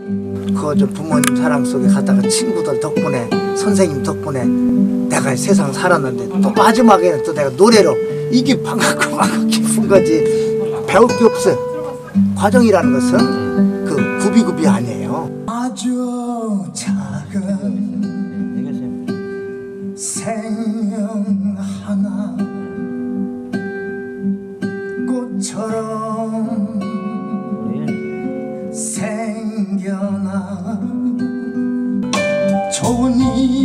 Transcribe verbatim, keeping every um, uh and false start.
그 저 부모님 사랑 속에 가다가 친구들 덕분에 선생님 덕분에 내가 세상 살았는데 또 마지막에는 또 내가 노래로 이게 반갑고 반갑고 기쁜 거지. 배울 게 없어요. 과정이라는 것은 그 구비구비 아니에요. 아주 작은 생명 하나 꽃처럼 생겨나 좋은 일